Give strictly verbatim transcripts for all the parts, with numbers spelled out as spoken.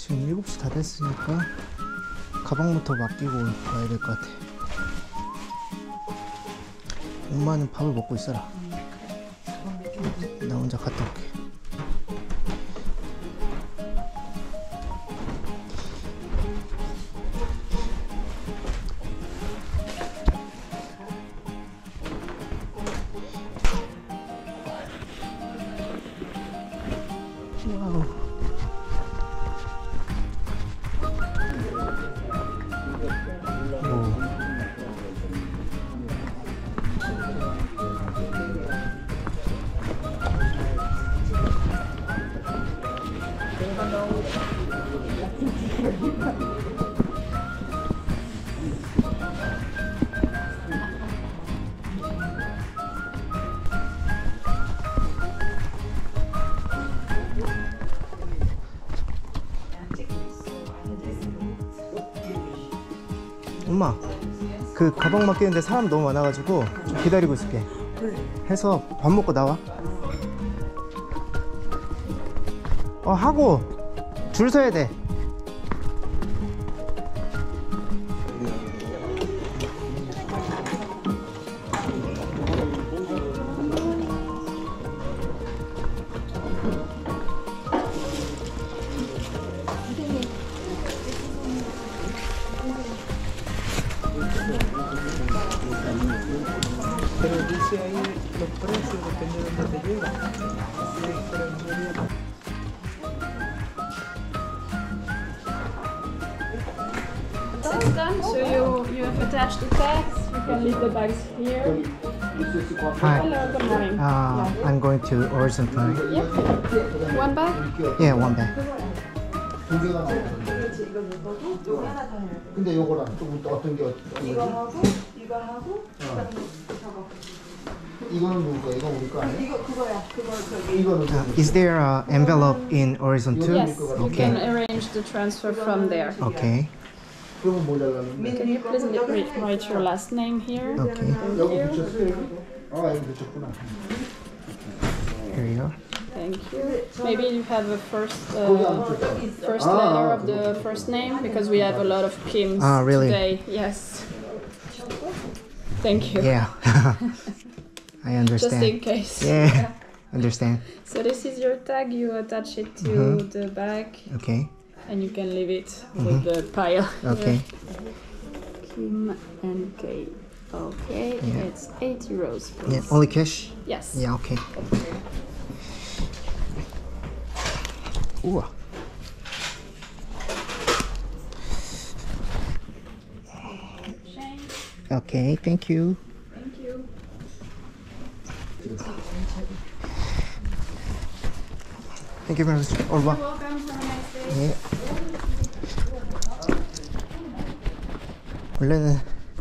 지금 일곱 시 다 됐으니까 가방부터 맡기고 가야 될 것 같아. 엄마는 밥을 먹고 있어라. 나 혼자 갔다 올게. 와우. 엄마, 그 가방 맡기는데 사람 너무 많아가지고 좀 기다리고 있을게. 해서 밥 먹고 나와. 어, 하고 줄 서야 돼. Pero dice ahí los precios, depende de dónde te llega. It's done, so you, you have attached the tags, you can leave the bags here. Hi. Hello, good morning. Uh, I'm going to Orison tonight. Yeah. One bag? Yeah, one bag. 두 개가 나왔는데. 근데 요거랑 또 어떤 게 어떤 이거 거지? 하고 이거 하고 그다음에 저거. 이거는 누구 거야? 이거 우리 거 아니야? 이거 그거야. 그거 저기. 이거는 Uh, 누구? is there an envelope in Horizon two? Yes, you Okay. can arrange the transfer from there. Okay. 그러면 뭐 달라는데? Can you please write, write your last name here? Okay. 여기 붙였어요? 아, 여기 붙였구나. Here you are. Thank you. Maybe you have a first uh, first letter of the first name because we have a lot of Kims Ah, really? today. Yes. Thank you. Yeah. I Just in understand. case. Yeah. Understand. So this is your tag. You attach it to Mhm. the bag, Okay. and you can leave it with the pile. Okay. Kim and K. Okay, Yeah. it's eight euros, Yeah. please. Only cash? Yes. Yeah. Okay. 우와. Okay. Thank you. Thank you. Thank you very much. Au revoir. You're welcome. Have a nice day. 예. 원래는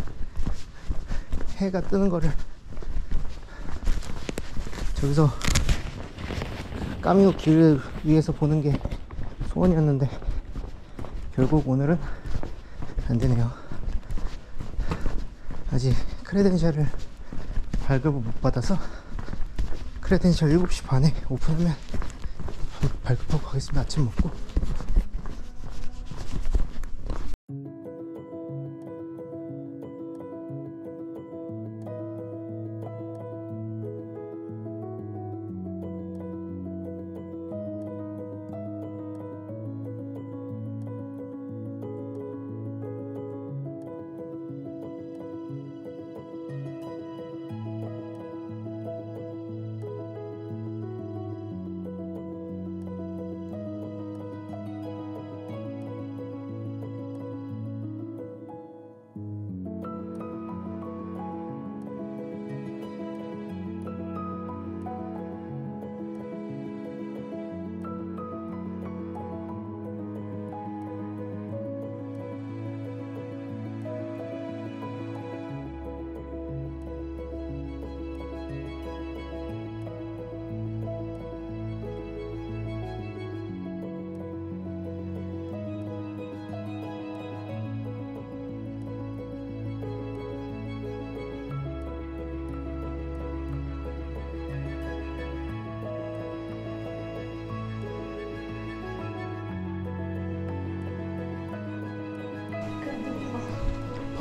해가 뜨는 거를 저기서 까미오 길을 위에서 보는 게 소원이었는데 결국 오늘은 안 되네요. 아직 크레덴셜을 발급을 못 받아서 크레덴셜 일곱 시 반에 오픈하면 발급하고 가겠습니다. 아침 먹고.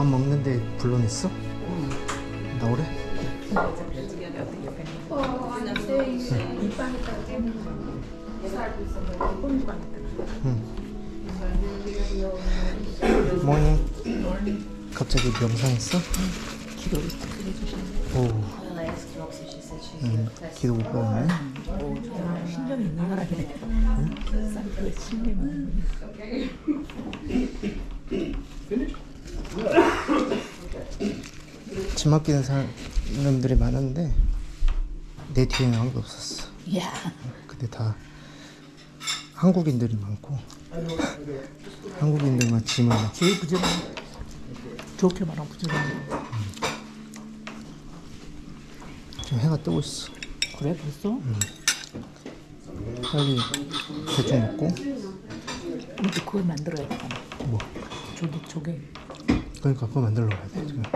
밥 먹는데 불러냈어? 나오래? 모닝. 갑자기 명상했어? 기도를 딱 해주시는 오. 응, 기도 못 받았네. 신념이 있는 사람이네. 사이트에 신념이 있는. 짐 맡기는 사람들이 많았는데 내 뒤에는 아무도 없었어. 이야. 근데 다 한국인들이 많고 한국인들만 짐을 막 제일 부지런한. 좋게 말하면 부지런한. 지금 해가 뜨고 있어. 그래 벌써? 빨리 대충 먹고. 근데 그걸 만들어야 되잖아. 뭐 조개 조개. 그러니까 그거 만들러 가야 돼 지금.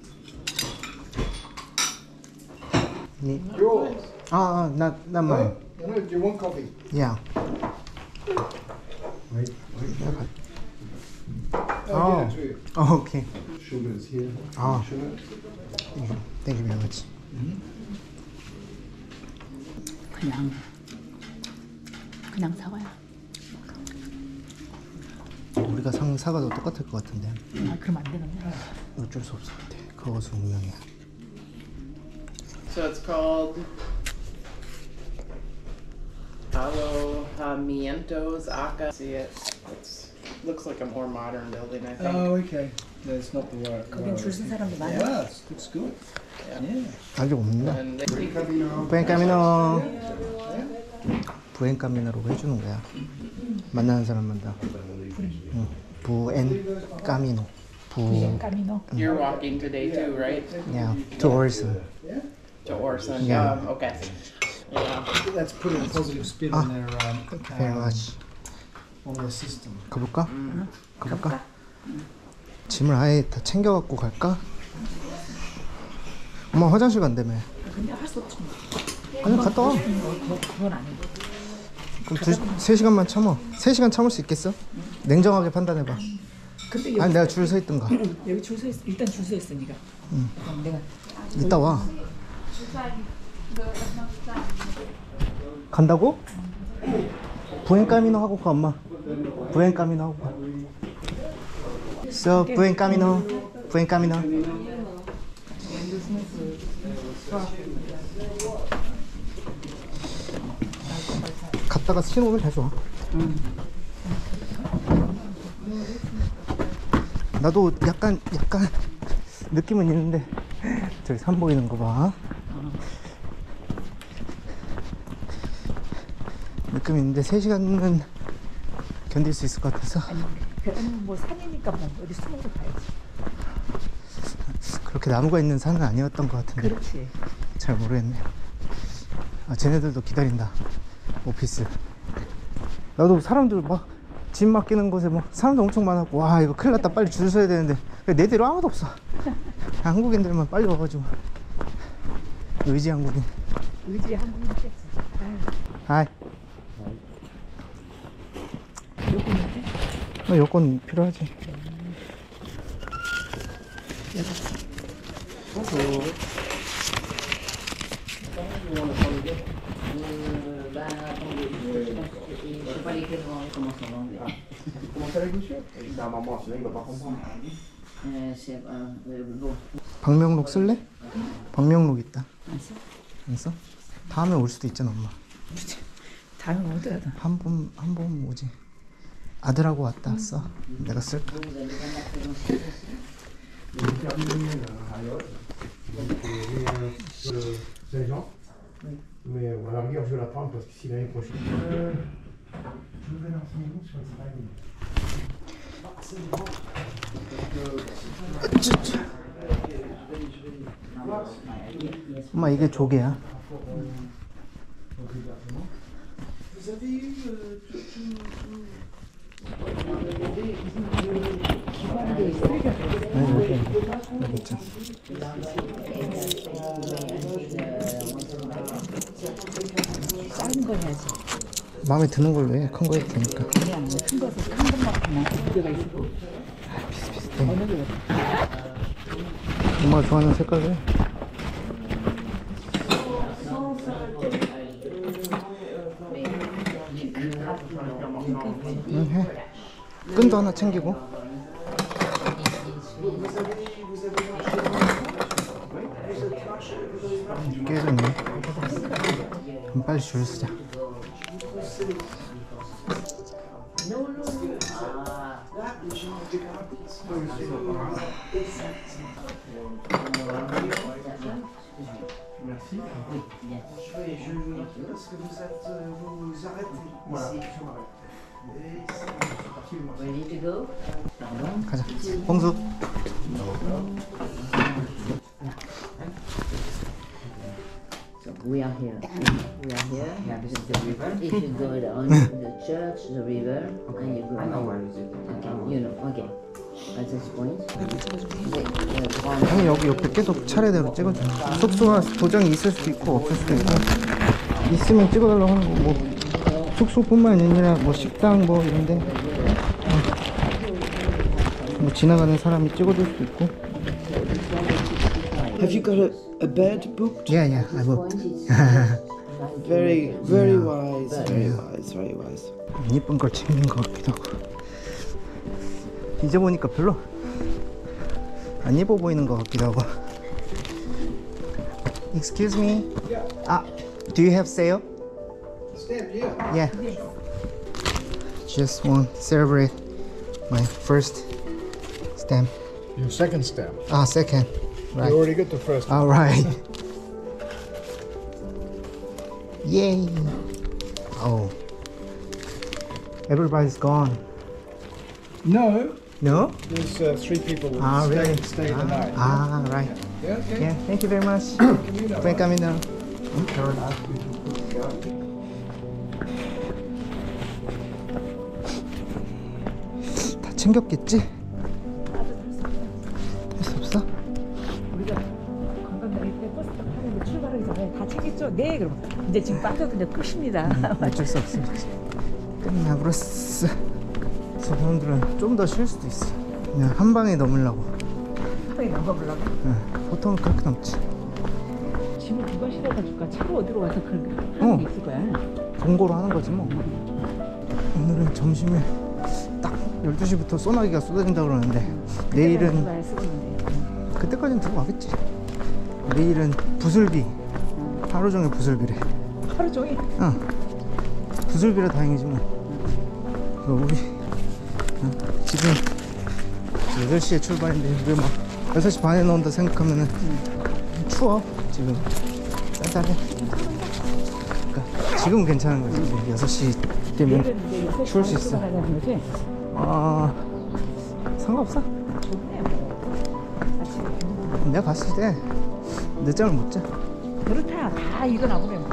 니? 아, 아, not not mine. No, do you want coffee? Yeah. Wait, wait. Oh. I'll get it to you. Oh, okay. Sugar's here. Ah. Sugar. Thank you. Thank you very much. 그냥 그냥 사과야. 우리가 상 사과도 똑같을 것 같은데 아 그럼 안 되는데. 어쩔 수 없을 것 같아. 그것은 운명이야. So it's called Alojamientos Acá. See it? It's looks like a more modern building, I think. Oh, okay. That's not the word. 거긴 줄 쓴 사람도 많아. Yeah, it's, it's good. Yeah. 아직 없는다. And they, 부엔카미노. 부엔카미노라고 해주는 거야. 만나는 사람마다. 응. 부엔카미노. 부. 까미노. you're walking today too, right? Yeah. To Orson. To Orson. Yeah. Um, okay. Yeah. That's putting a positive spin on their um, Thank you very much. on their system. 가볼까? 가볼까? 짐을 아예 다 챙겨갖고 갈까? 엄마 화장실 간다며. 근데 할 수 없지. 아니 갔다 와. 뭐 그건 아니고. 그럼 두, 세 시간만 참어. 세 시간 참을 수 있겠어? 냉정하게 판단해봐. 근데 여기 아니 내가 줄 서 있든가. 여기 줄 서 있. 일단 줄 서 있으니까. 응. 그럼 내가 이따 와. 간다고? 부엔카미노 하고 가 엄마. 부엔카미노 하고 가. So 부엔카미노. 부엔카미노. 갔다가 신호 오면 다시 와. 나도 약간 약간 느낌은 있는데 저기 산 보이는 거 봐. 느낌 있는데 세 시간은 견딜 수 있을 것 같아서. 아니 그러면 뭐 산이니까 뭐 어디 숨어서 가야지. 그렇게 나무가 있는 산은 아니었던 것 같은데. 그렇지. 잘 모르겠네. 아 쟤네들도 기다린다. 오피스. 나도 사람들 막 짐 맡기는 곳에 뭐 사람도 엄청 많았고 와 이거 큰일 났다 빨리 줄 서야 되는데 내 뒤로 아무도 없어. 한국인들만 빨리 와가지고. 의지 한국인. 의지 한국인이겠지. 하이. 요건인데? 어, 여권 필요하지. Comment ça avec monsieur? C'est un maman, sinon il va pas comprendre. 방명록 쓸래? 방명록 있다. 안 써? 안 써? 다음에 올 수도 있잖아 엄마. 다음에 어디 가다. 한 번 한 번 오지. 아들하고 왔다 써. 내가 쓸까? Saint-Jean. Mais à la rigueur, je vais l'attendre parce que si l'année prochaine. Euh, je voudrais l'enseigner sur le travail. 엄마 이게 조개야. Vous avez eu euh, 네, 여기 여기 있죠. 작은 거 해야지. 마음에 드는 걸로 해. 큰 거 해도 되니까. 그냥 큰 거에서 큰 것만 하나 두 개가 있고. 비슷비슷해. 어느 게 엄마가 좋아하는 색깔을. 응, 해. 끈도 하나 챙기고. 깨졌네. 그럼 빨리 줄 서자. Merci. Je vais, je parce que vous êtes, vous vous arrêtez. Voilà, je m'arrête. Et c'est parti le morceau. Ready to go? Pardon? 가자. 홍수. So we are here. We are here. Yeah, this is the river. If you go down to the church, the river, and you go. I know where is it. Okay, you know. Okay. At this point. The, the one. 아니 여기 옆에 계속 차례대로 찍어줘. 숙소가 도장이 있을 수도 있고 없을 수도 있고. 있으면 찍어달라고 하는 거고. 뭐 숙소뿐만 아니라 뭐 식당 뭐 이런데 뭐 지나가는 사람이 찍어줄 수도 있고. Have you got a, a bed booked? Yeah, yeah, I will. Very, very wise, very wise, very wise. 이쁜 걸 챙긴 것 같기도 하고. 이제 보니까 별로 안 예뻐 보이는 것 같기도 하고. Excuse me. Ah, do you have sale? Stamp, yeah. Yeah. Just want to celebrate my first stamp. Your second stamp. Ah, second. Right. You already got the first one. All right. Yay. Oh. Everybody's gone. No, No? there's uh, three people who Ah, stay, really? stay the night. Ah, right. Yeah, okay. Yeah, thank you very much. Camino. Buen camino. 다 챙겼겠지? 할 수 없어? 우리가 관광다닐 때 버스 딱 타는데 출발하기 전에 다 챙겼죠? 네, 그럼 이제 지금 빠져 그냥 끝입니다. 어쩔 수 없어. 끝나버렸어. 사람들은 좀 더 쉴 수도 있어. 그냥 한 방에 넘으려고. 한방에 넘어보려고? 응. 보통은 그렇게 넘지. 짐을 누가 실어다 줄까? 차로 어디로 가서 그런 거 어. 하는 게 있을 거야. 동거로 하는 거지 뭐. 오늘은 점심에 딱 열두 시부터 소나기가 쏟아진다 그러는데 내일은 말 쓰고 있는데. 그때까지는 들고 가겠지. 내일은 부슬비. 하루 종일 부슬비래. 하루 종일? 응. 부슬비라 다행이지 뭐. 그 우리 응? 지금 여덟 시에 출발인데 우리 막 여섯 시 반에 나온다 생각하면은 추워. 지금 쌀쌀해. 그러니까 지금은 괜찮은 거지. 여섯 시 되면 내일은 이제 여섯 시 추울 수 반에 있어. 출발하자는 거지? 아 상관없어. 좋네 뭐. 아침에. 내가 갔을 때 늦잠을 못 자. 그렇다. 다 일어나 보면.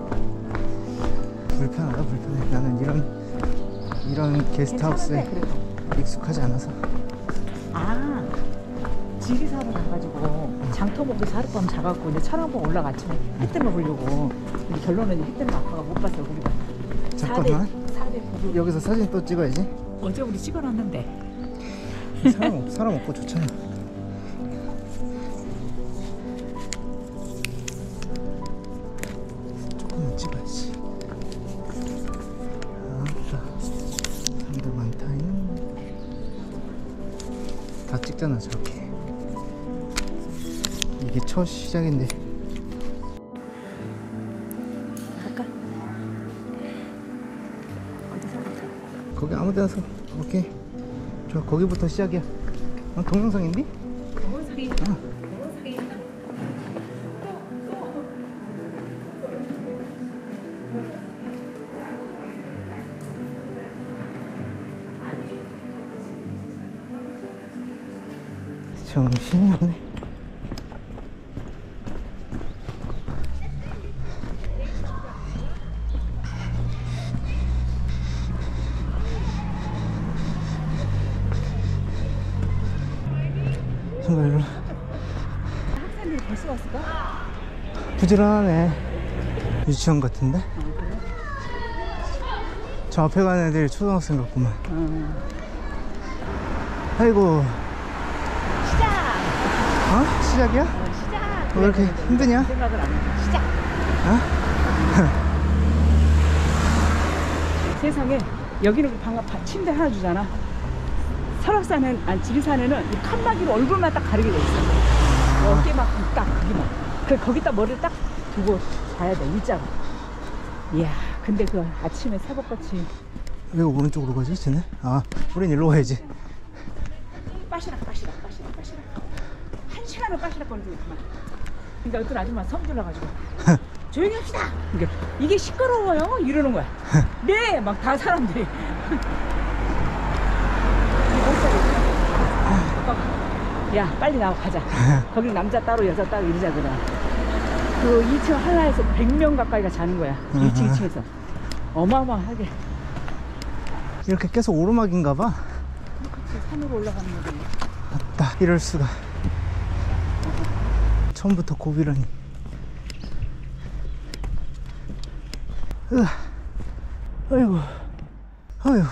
불편하다 불편해. 나는 이런 이런 게스트하우스에 괜찮은데, 그래도. 익숙하지 않아서. 아, 지리산을 가가지고 장터목에서 하룻밤 자갖고 이제 천왕봉 올라갔지만 햇때 먹으려고. 근데 결론은 햇때 아빠가 못 봤어 우리가. 잠깐만. 사 대 구구. 여기서 사진 또 찍어야지. 어제 우리 찍어놨는데. 사람, 없, 사람 없고 좋잖아. 조금만 찍어야지. 아따, 사람들 많다잉. 다 찍잖아 저렇게. 이게 첫 시작인데. 갈까? 어디서 갈까? 거기 아무 데나 서. 오케이. 좋아, 거기부터 시작이야. 어, 동영상인데? 동영상이. 어. 동영상이. 정신이 없네. 정말 학생들이 벌써 왔을까? 부지런하네. 유치원 같은데? 저 앞에 가는 애들이 초등학생 같구만. 응. 아이고. 시작! 어? 시작이야? 어, 시작. 왜 이렇게 힘드냐? 생각을 안 해. 시작. 어? 세상에 여기는 방금 바- 침대 하나 주잖아. 설악산은 아니 지리산에는 이 칸막이로 얼굴만 딱 가리게 돼 있어. 어깨만 딱 거기만. 그 거기다 머리를 딱 두고 자야 돼 일자로. 이야 근데 그 아침에 새벽같이 왜 오른쪽으로 가지 쟤네? 아 우린 일로 가야지. 빠시락 빠시락 빠시락 빠시락 한 시간을 빠시락 거리고 있구만. 그러니까 어떤 아줌마 성질나가지고 조용히 합시다. 이게 이게 시끄러워요 이러는 거야. 네 막 다 사람들이. 야 빨리 나와 가자. 거기 남자 따로 여자 따로 이러자더라. 그 이 층 한라에서 백 명 가까이가 자는 거야. 일 층 이 층에서 어마어마하게. 이렇게 계속 오르막인가 봐. 그렇지 산으로 올라가는 거지. 맞다 이럴 수가. 처음부터 고비라니. 으아. 아이고 아이고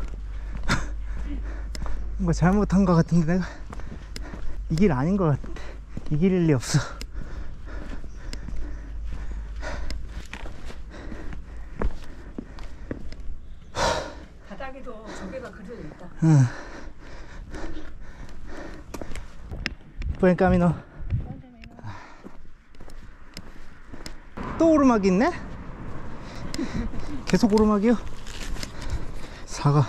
뭔가 잘못한 것 같은데 내가 이 길 아닌 것 같은데 이 길일 리 없어. 바닥에도 조개가 그려져 있다. 응. Buen camino. 또 오르막이 있네? 계속 오르막이요? 사과.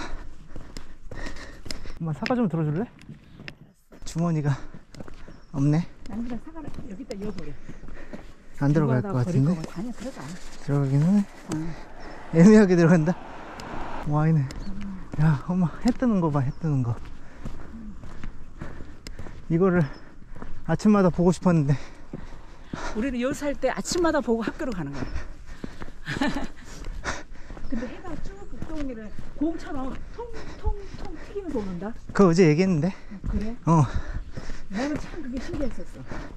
엄마 사과 좀 들어줄래? 주머니가 없네. 난 그냥 사과를 여기다 이어버려. 안 들어갈 것 같은데? 아니야 들어가. 들어가긴 하네. 응. 애매하게 들어간다. 와이네. 야 엄마 해 뜨는 거 봐. 해 뜨는 거. 이거를 아침마다 보고 싶었는데 우리는 여기 살 때 아침마다 보고 학교로 가는 거야. 근데 해가 쭉 북동이를 공처럼 통통통 튀기면서 오는다. 그거 어제 얘기했는데. 그래? 어 나는 참 그게 신기했었어.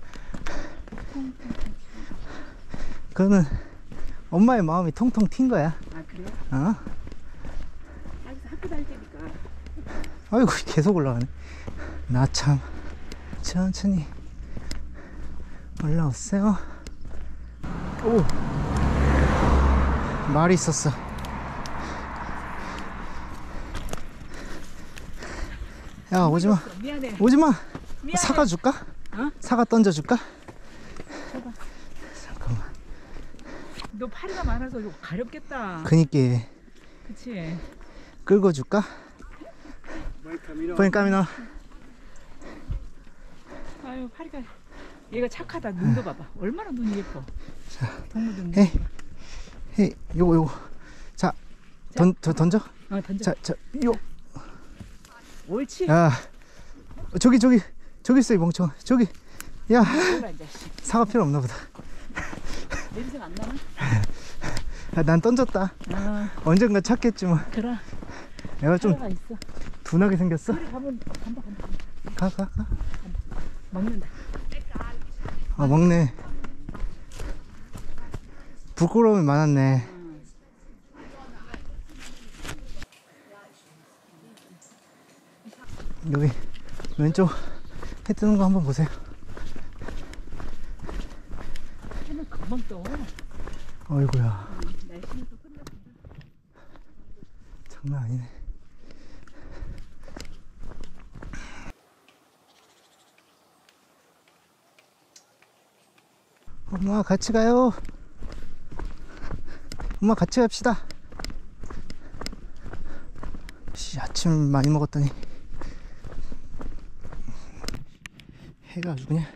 그거는 엄마의 마음이 통통 튄 거야. 아 그래? 어? 여기서 학교 다닐 때니까. 아이고 계속 올라가네. 나 참 천천히 올라오세요. 오 말이 있었어. 야 오지마 미안해. 오지마. 미안해. 사과 줄까? 어? 사과 던져줄까? 줘봐. 잠깐만. 너 파리가 많아서 이거 가렵겠다. 그니까 그치? 끌고 줄까? Buen camino. 아유 파리가 얘가 착하다. 눈도 봐봐. 얼마나 눈이 예뻐. 동물들 눈. 헤이 헤이 요거 요거 자 던, 저, 던져. 어 던져. 자, 자, 요. 옳지. 야 저기 저기 저기 있어 이 멍청아. 저기 야 몰라 이제. 사과 필요 없나 보다. 냄새가 안 나나? 야, 난 던졌다. 아 언젠가 찾겠지만 그래. 내가 좀 사과가 있어. 둔하게 생겼어. 우리 가면 간다 간다. 가 가 가. 먹는다. 아 먹네. 부끄러움이 많았네. 여기 왼쪽 해 뜨는 거 한번 보세요. 해는 금방 떠. 어이구야 날씨는 또 끝났다. 장난 아니네. 엄마 같이 가요. 엄마 같이 갑시다. 씨, 아침 많이 먹었더니 해가 아주 그냥.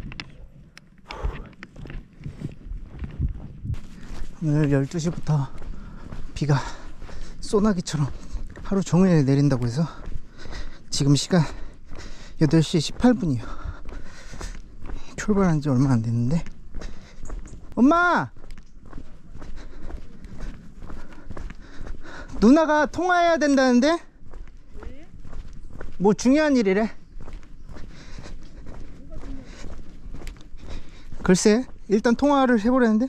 오늘 열두 시부터 비가 소나기처럼 하루 종일 내린다고 해서 지금 시간 여덟 시 십팔 분이요 출발한 지 얼마 안 됐는데. 엄마! 누나가 통화해야 된다는데? 뭐 중요한 일이래. 글쎄 일단 통화를 해보려는데.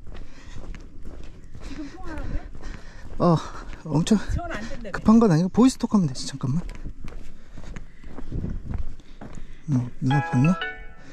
지금 통화하라고 해? 어 엄청 지원 안 된다며. 급한 건 아니고 보이스톡 하면 되지. 잠깐만. 어, 누나 봤나?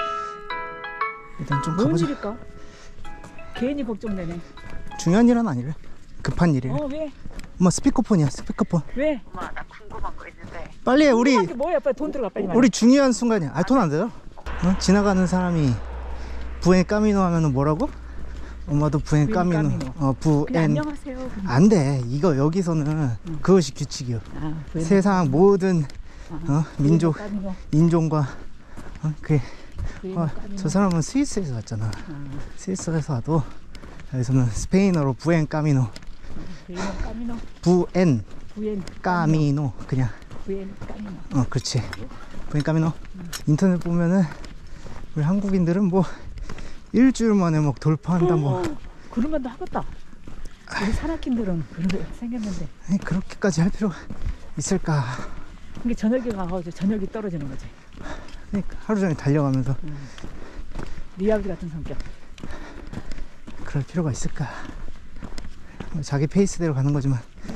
일단 좀 뭔 가보자. 일일까? 괜히 걱정되네. 중요한 일은 아니래. 급한 일이래. 어 왜? 엄마 스피커폰이야 스피커폰. 왜? 빨리 해 우리. 궁금한 게 뭐야? 빨리 돈 들어가 빨리. 우리 중요한 순간이야. 아 돈 안 돼요? 어? 지나가는 사람이 부엔 까미노 하면은 뭐라고? 엄마도 부엔 부엔 까미노. 까미노. 어 그냥 부엔. 안녕하세요. 그냥. 안 돼. 이거 여기서는 그것이 규칙이요. 아, 부엔 세상 모든 아, 어? 민족 까미노. 인종과 어? 그 부엔 어, 까미노. 저 사람은 스위스에서 왔잖아. 아, 스위스에서 와도 여기서는 스페인어로 부엔 까미노. 부엔 까미노. 부엔 부엔 까미노 그냥. 부엔 까미노. 어 그렇지. 부엔 까미노. 인터넷 보면은 우리 한국인들은 뭐 일주일 만에 막 돌파한다 뭐. 그런 건도 하겠다. 우리 산악인들은 그런 거 생겼는데. 아니, 그렇게까지 할 필요가 있을까? 그게 저녁에 가가지고 저녁이 떨어지는 거지. 그러니까 하루 종일 달려가면서 네 아버지 같은 성격. 그럴 필요가 있을까? 뭐 자기 페이스대로 가는 거지만.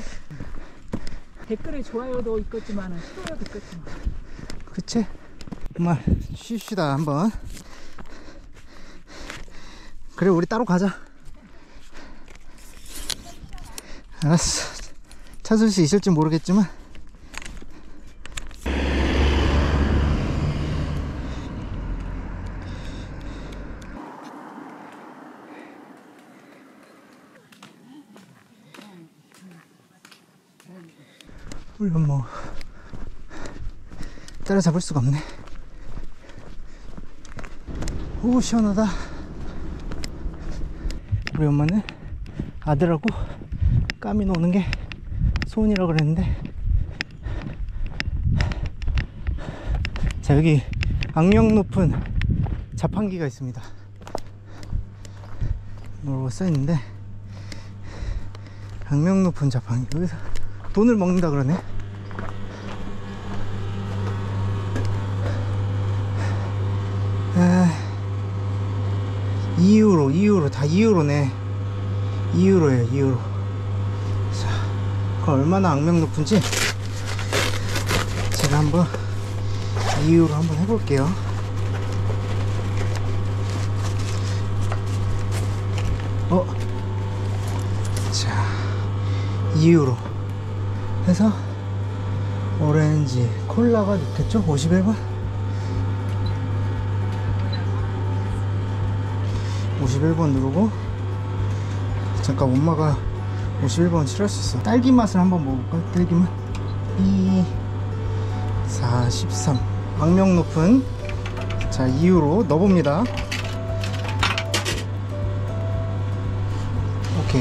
댓글에 좋아요도 있겠지만 싫어요도 있겠지만. 그치? 정말 쉬시다 한번. 그래 우리 따로 가자. 알았어. 찾을 수 있을지 모르겠지만 물론 뭐 따라잡을 수가 없네. 오 시원하다. 우리 엄마는 아들하고 까미노 오는 게 소원이라고 그랬는데, 자 여기 악명 높은 자판기가 있습니다. 뭐라고 써있는데, 악명 높은 자판기. 여기서 돈을 먹는다 그러네. 아, 이 유로, 이 유로, 다 이 유로네. 이 유로예요, 이 유로. 자, 그럼 얼마나 악명 높은지 제가 한번 이 유로 한번 해볼게요. 어, 자, 이 유로 해서 오렌지 콜라가 있겠죠? 오십일 번. 오십일 번 누르고, 잠깐 엄마가 오십일 번 칠할 수 있어. 딸기 맛을 한번 먹어볼까? 딸기 맛. 이 사십삼. 악명 높은, 자 이 유로 넣어봅니다. 오케이.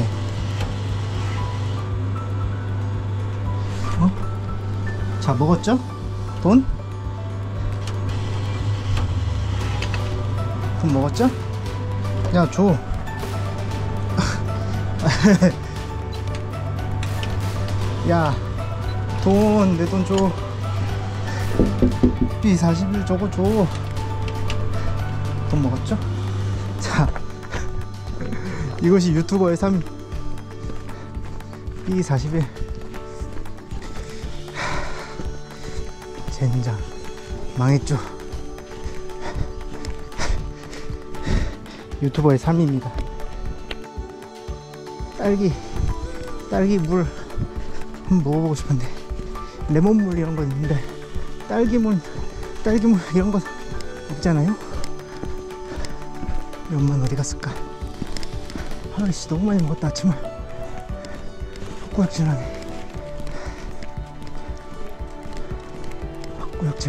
어? 자 먹었죠? 돈? 돈 먹었죠? 야 줘. 야 돈, 내 돈 줘. 비 사십일 저거 줘. 돈 먹었죠? 자 이것이 유튜버의 삶. 비 사십일. 젠장 망했죠. 유튜버의 삶입니다. 딸기 딸기 물 한번 먹어보고 싶은데, 레몬물 이런 거 있는데 딸기물 딸기물 이런 거 없잖아요. 우리 엄마는 어디 갔을까? 아이씨 너무 많이 먹었다 아침을. 헛구역질하네. 헛구역질.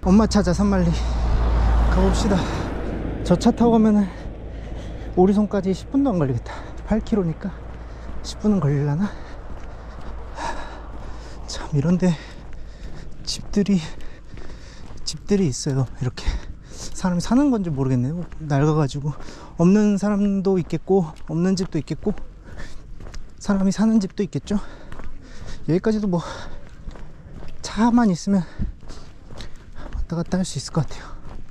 엄마 찾아 산말리 가봅시다. 저 차 타고 가면은 오리손까지 십 분도 안 걸리겠다. 팔 킬로미터니까 십 분은 걸리려나? 참 이런데 집들이 집들이 있어요. 이렇게 사람이 사는 건지 모르겠네요. 낡아가지고 없는 사람도 있겠고 없는 집도 있겠고 사람이 사는 집도 있겠죠. 여기까지도 뭐 차만 있으면 왔다 갔다 할 수 있을 것 같아요.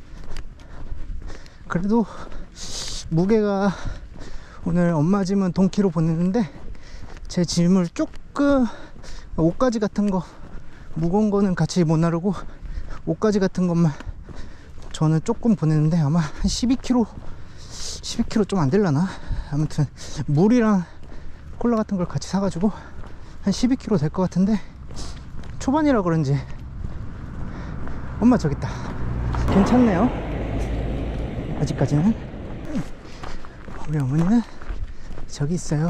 그래도 무게가 오늘 엄마 짐은 동키로 보냈는데 제 짐을 조금 옷가지 같은 거 무거운 거는 같이 못 나르고 옷가지 같은 것만 저는 조금 보냈는데 아마 한 십이 킬로그램 십이 킬로그램 좀 안 되려나? 아무튼 물이랑 콜라 같은 걸 같이 사가지고 한 십이 킬로그램 될 것 같은데 초반이라 그런지 엄마 저기 있다. 괜찮네요. 아직까지는. 우리 어머니는 저기 있어요.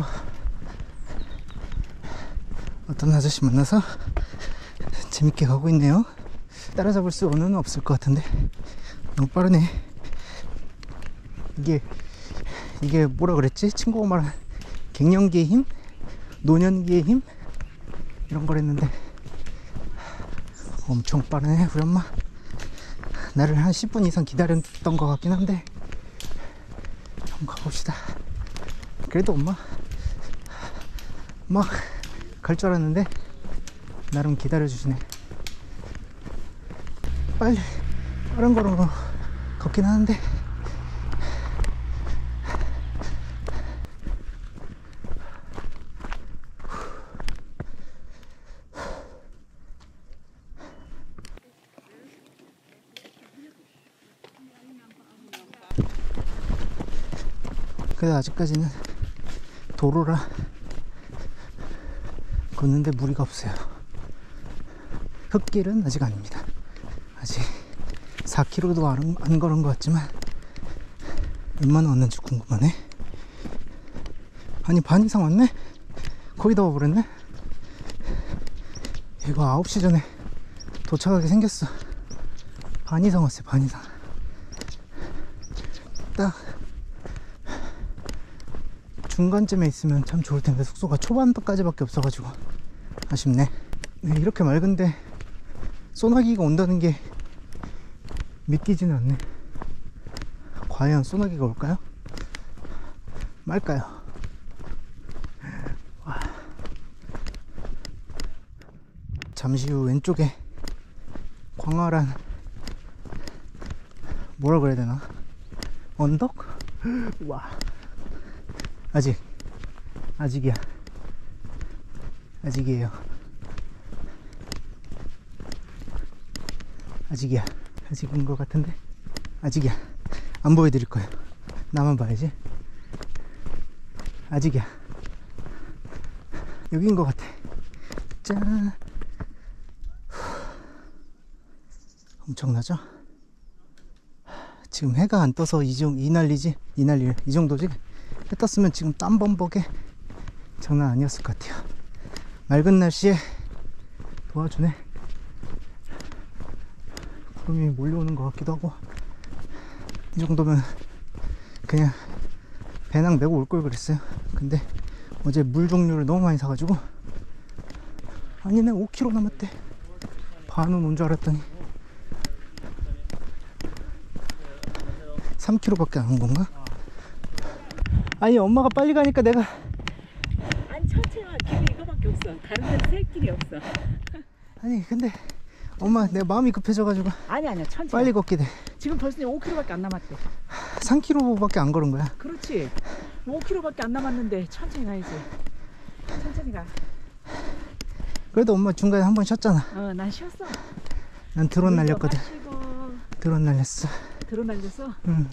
어떤 아저씨 만나서 재밌게 가고 있네요. 따라잡을 수는 없을 것 같은데 너무 빠르네. 이게 이게 뭐라 그랬지? 친구가 말한 갱년기의 힘? 노년기의 힘? 이런 거랬는데 엄청 빠르네. 우리 엄마 나를 한 십 분 이상 기다렸던 것 같긴 한데 한번 가봅시다. 그래도 엄마 막 갈 줄 알았는데 나름 기다려주시네. 빨리 빠른 걸음으로 걷긴 하는데 그래도 아직까지는 도로라 걷는데 무리가 없어요. 흙길은 아직 아닙니다. 아직 사 킬로미터도 안, 안 걸은 것 같지만 얼마나 왔는지 궁금하네. 아니 반 이상 왔네? 거의 다 와버렸네? 이거 아홉 시 전에 도착하게 생겼어. 반 이상 왔어요. 반 이상. 딱 중간쯤에 있으면 참 좋을 텐데 숙소가 초반까지밖에 없어가지고 아쉽네. 네, 이렇게 맑은데 소나기가 온다는 게 믿기지는 않네. 과연 소나기가 올까요? 말까요? 와. 잠시 후 왼쪽에 광활한 뭐라 그래야 되나? 언덕? 와. 아직 아직이야. 아직이에요. 아직이야. 아직인 것 같은데 아직이야. 안 보여드릴 거예요. 나만 봐야지. 아직이야. 여기인 것 같아. 짠. 엄청나죠? 지금 해가 안 떠서 이, 정, 이 난리지? 이 난리, 이 정도지? 해 떴으면 지금 땀범벅에 장난 아니었을 것 같아요. 맑은 날씨에 도와주네. 구름이 몰려오는 것 같기도 하고. 이 정도면 그냥 배낭 메고 올 걸 그랬어요. 근데 어제 물 종류를 너무 많이 사가지고 아니네 오 킬로미터 남았대. 반은 온 줄 알았더니 삼 킬로미터밖에 안 온 건가? 아니 엄마가 빨리 가니까 내가 아니 천천히 와. 길이 이거밖에 없어. 다른 데는 셀 길이 없어. 아니 근데 엄마 내가 마음이 급해져가지고 아니 아니야 천천히. 빨리 걷게 돼. 지금 벌써 오 킬로미터밖에 안 남았대. 삼 킬로미터밖에 안 걸은 거야. 그렇지. 오 킬로미터밖에 안 남았는데 천천히 가야지. 천천히 가. 그래도 엄마 중간에 한 번 쉬었잖아. 어, 난 쉬었어. 난 드론 날렸거든. 마시고 드론 날렸어. 드론 날렸어? 응.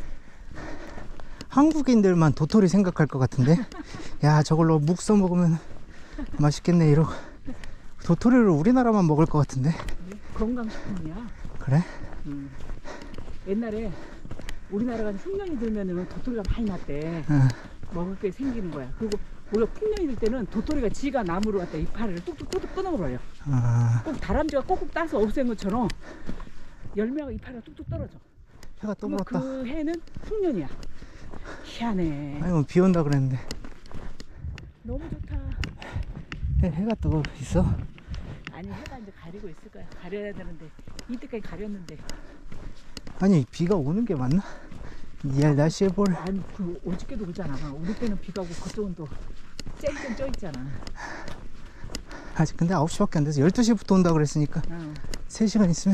한국인들만 도토리 생각할 것 같은데 야 저걸로 묵 써 먹으면 맛있겠네 이러고 도토리를 우리나라만 먹을 것 같은데. 건강식품이야. 그래? 응. 옛날에 우리나라가 흉년이 들면은 도토리가 많이 났대. 응. 먹을 게 생기는 거야. 그리고 우리가 풍년이 들 때는 도토리가 지가 나무로 갖다 이파리를 뚝뚝뚝뚝 끊어버려요. 아, 꼭 다람쥐가 꼭꼭 따서 없앤 것처럼 열매가 이파리가 뚝뚝 떨어져. 해가 그러면 떠버렸다. 그 해는 풍년이야. 희한해. 아니 뭐 비 온다 그랬는데 너무 좋다. 해, 해가 뜨고 있어. 아니 해가 이제 가리고 있을 거야. 가려야 되는데 이때까지 가렸는데. 아니 비가 오는 게 맞나? 이 날씨에 볼. 아니 그 어저께도 그러잖아. 우리 때는 비가 오고 그쪽은 또 쨍쨍 쪄 있잖아. 아직 근데 아홉 시밖에 안 돼서 열두 시부터 온다 그랬으니까 어. 세 시간 있으면.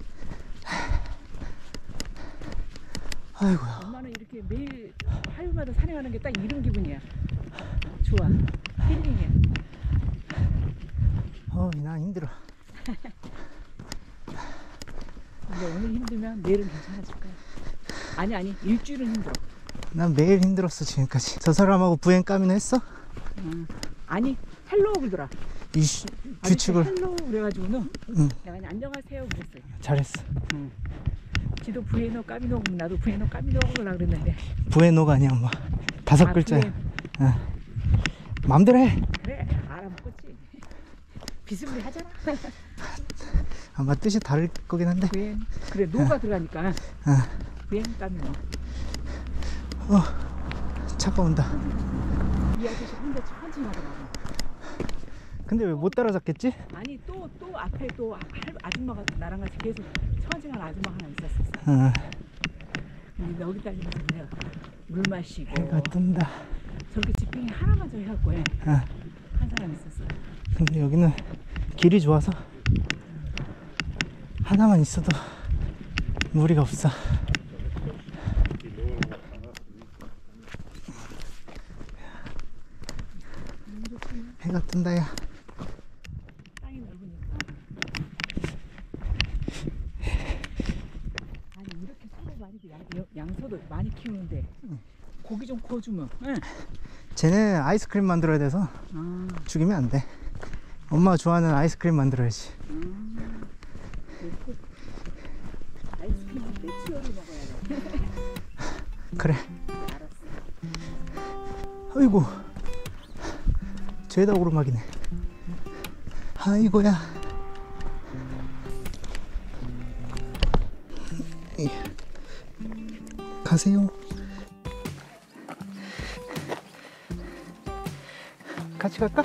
아이고야. 엄마는 이렇게 매일 화요일마다 산행하는 게 딱 이런 기분이야. 좋아. 힐링이야. 어, 난 힘들어. 근데 오늘 힘들면 내일은 괜찮아질 거야. 아니 아니 일주일은 힘들어. 난 매일 힘들었어 지금까지. 저 사람하고 부행 까미는 했어? 응. 아니 헬로우 그러더라. 이 슈- 규칙을. 헬로우 그래가지고는 응, 내가 그냥 안녕하세요 그랬어요. 잘했어. 응. 지도 부에노 까미노 그럼 나도 부에노 까미노 하려고 그랬는데. 부에노가 아니야 엄마. 다섯 아, 글자야. 부에- 응. 마음대로 해. 그래 알아먹었지. 비스무리 하잖아. 아마 뜻이 다를 거긴 한데. 부엔 그래 노가 들어가니까 응. 부엔 까미노. 어, 차가 온다. 이 아저씨 혼자 천천히 하더라고. 근데 왜 못 따라잡겠지? 아니 또 또 앞에 또 할- 아줌마가 나랑 같이 계속 천천히 하는 아줌마 하나 있었었어. 응. 근데 여기 달리면서 내가 물 마시고 해가 뜬다. 저렇게 지팡이 하나만 저 해갖고 해. 응. 한 사람 있었어. 근데 여기는 길이 좋아서 하나만 있어도 무리가 없어. 해가 뜬다 야. 땅이 넓으니까. 아니 이렇게 소도 많이 양, 양소도 많이 키우는데 고기 좀 구워주면. 응. 쟤네 아이스크림 만들어야 돼서 아, 죽이면 안 돼. 엄마가 좋아하는 아이스크림 만들어야지. 아이스크림 배추요리 먹어야 돼. 그래. 아이고, 죄다 오르막이네. 아이고야. 이, 가세요. 같이 갈까?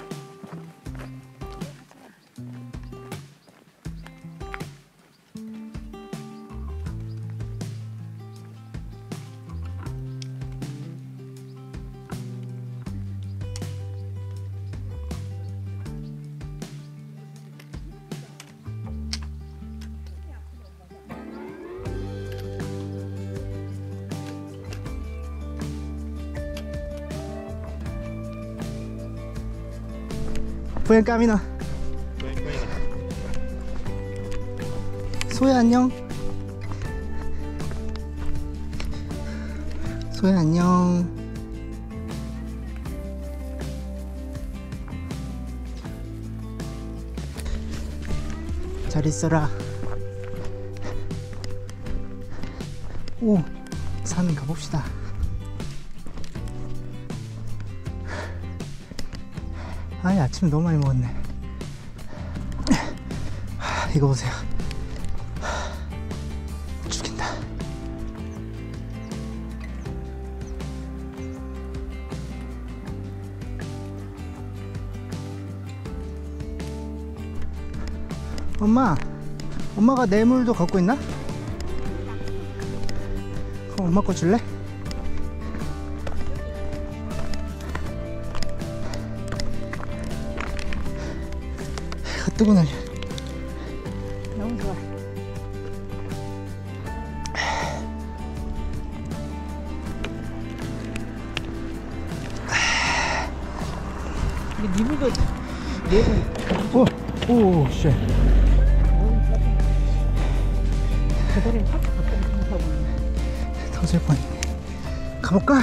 부엔 까미나. 소야 안녕. 소야 안녕. 잘 있어라. 오, 산 가봅시다. 아니 아침 너무 많이 먹었네. 하, 이거 보세요. 하, 죽인다. 엄마, 엄마가 뇌물도 갖고 있나? 그럼 엄마 거 줄래? 뜨고 날려. 너무 좋아. 근데 니물도 네번 오, 오, 쉣. 배달에 확 바꿔서 공사하고 있네. 터질 뻔했네. 가볼까?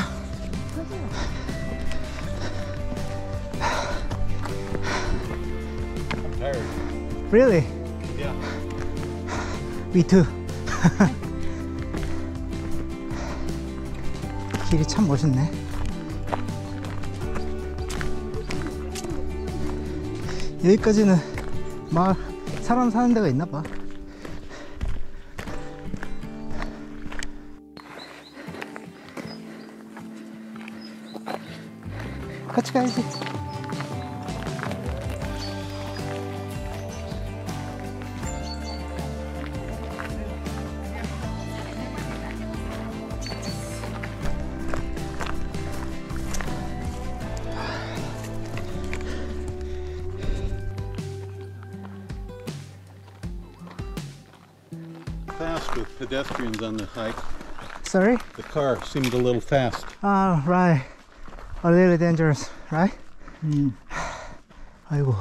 Really? Yeah. Me too. 길이 참 멋있네. 여기까지는 마을 사람 사는 데가 있나 봐. 같이 가야지. Fast with pedestrians on the hike. Sorry? The car seemed a little fast. Ah, right. A little dangerous, right? Mm. 아이고.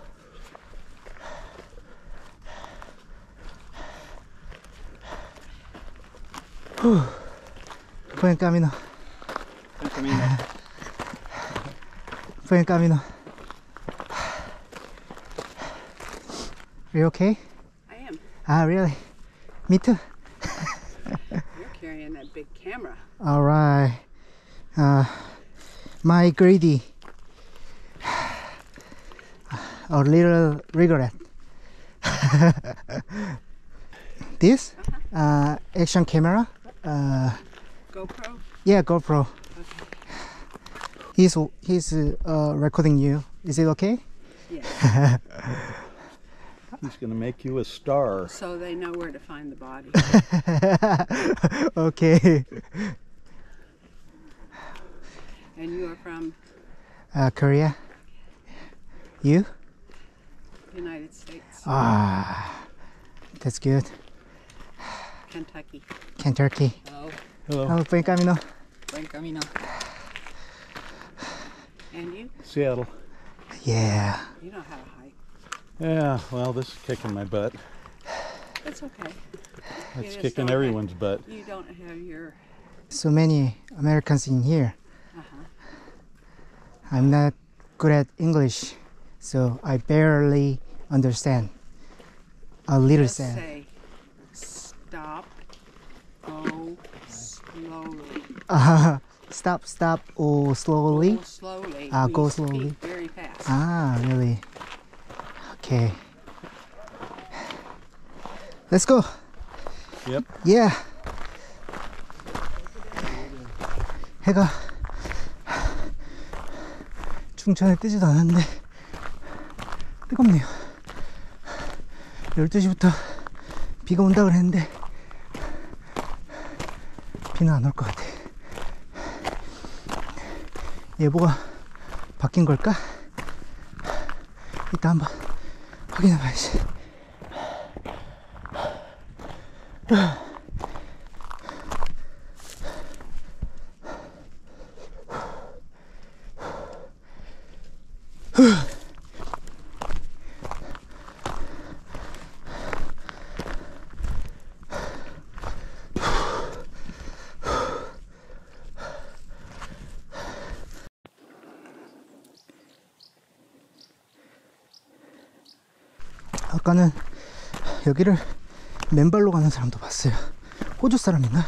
후. Buen camino. Buen camino. Are you okay? I am. Ah, really? Me too. You're carrying that big camera. All right. Uh, my greedy. A little regret. This uh, action camera. Uh, GoPro? yeah, GoPro. He's he's uh, recording you. Is it okay? Yeah. He's going to make you a star. So they know where to find the body. Okay. And you are from Uh, Korea. You? United States, Ah, that's good. Kentucky. Kentucky. Hello. Hello. Oh, buen camino. Buen camino. And you? Seattle. Yeah. You know how to hike. Yeah, well, this is kicking my butt. It's okay. It's just kicking don't everyone's butt. You don't have your... So many Americans in here. Uh-huh. I'm not good at English, so I barely understand. A little Just sad. say, stop, go slowly. Uh, stop, stop, or slowly. Go slowly. Ah, We go speak slowly. very fast. Ah, really? Okay. Let's go. Yep. Yeah. 해가 중천에 뜨지도 않았는데 뜨겁네요. 열두 시부터 비가 온다 그랬는데 비는 안 올 것 같아. 예보가 바뀐 걸까? 이따 한번 확인해 봐야지. 아까는 여기를 맨발로 가는 사람도 봤어요. 호주 사람인가?